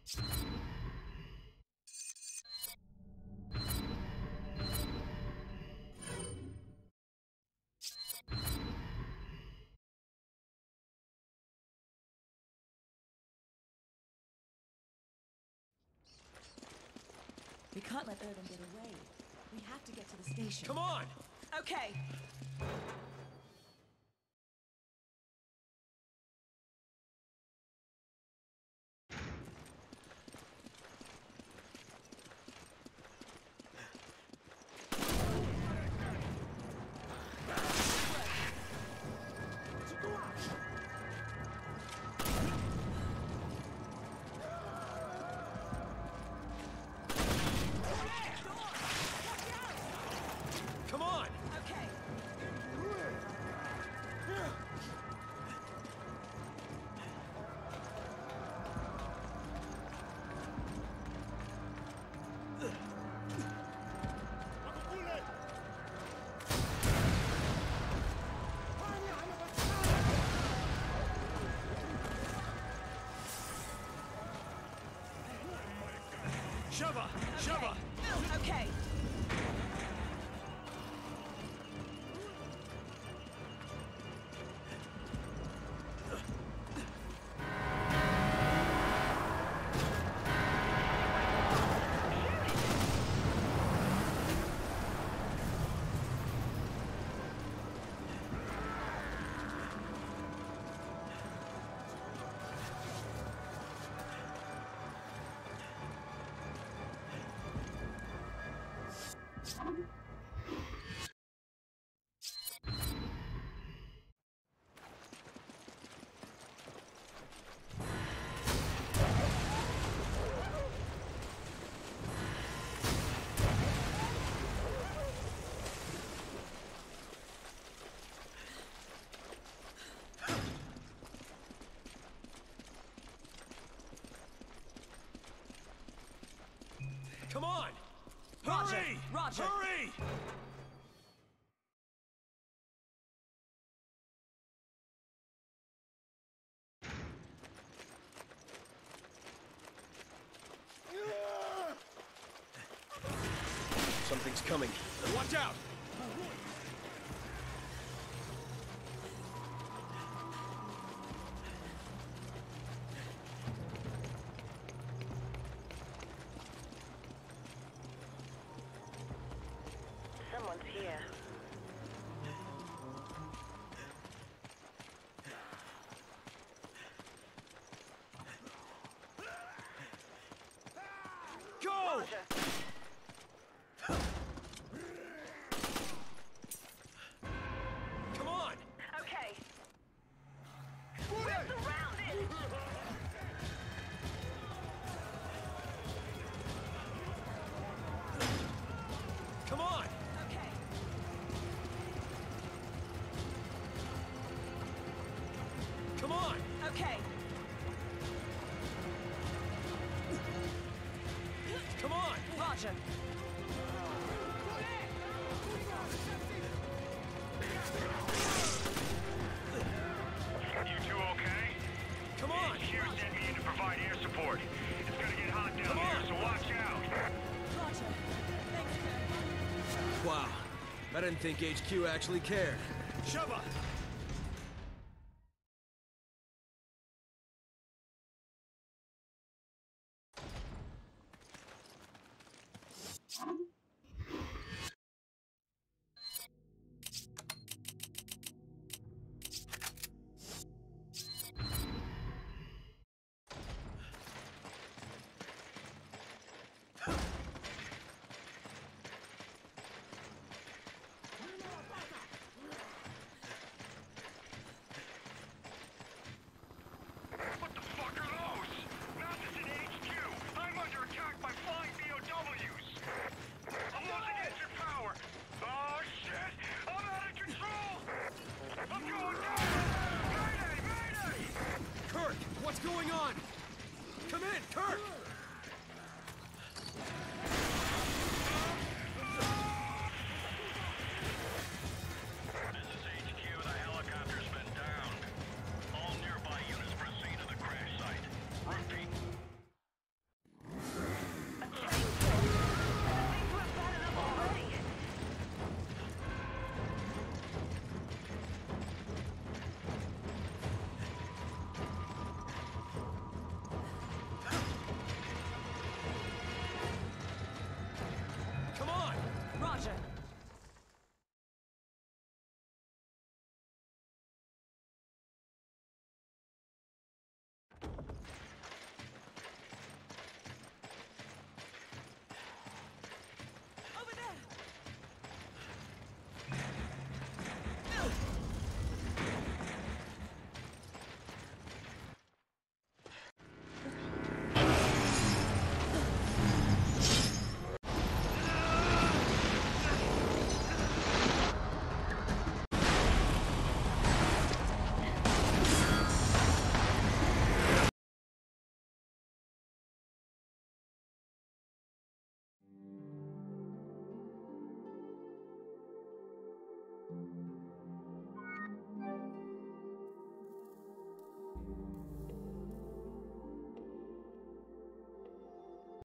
We can't let Urban get away. We have to get to the station. Come on! Okay. Come on! Okay. Shove her! Shove her! Okay. Come on! Roger. Hurry! Roger. Hurry! Something's coming. Watch out! Someone's here. Go! Roger. Come on! Okay. We're surrounded! Come on! Okay. Come on! Okay. Come on! Roger. You two okay? Come on! HQ sent me in to provide air support. It's gonna get hot down Come here, on. so watch out. Roger. Thanks, Kurt. Wow. I didn't think HQ actually cared. Shove her! What the fuck are those? Mathis in HQ. I'm under attack by flying BOWs. I'm losing engine power. Oh shit! I'm out of control. I'm going down. Mayday! Mayday! Kirk! What's going on? Come in, Kirk! This is HQ. The helicopter's been downed. All nearby units proceed to the crash site. Repeat.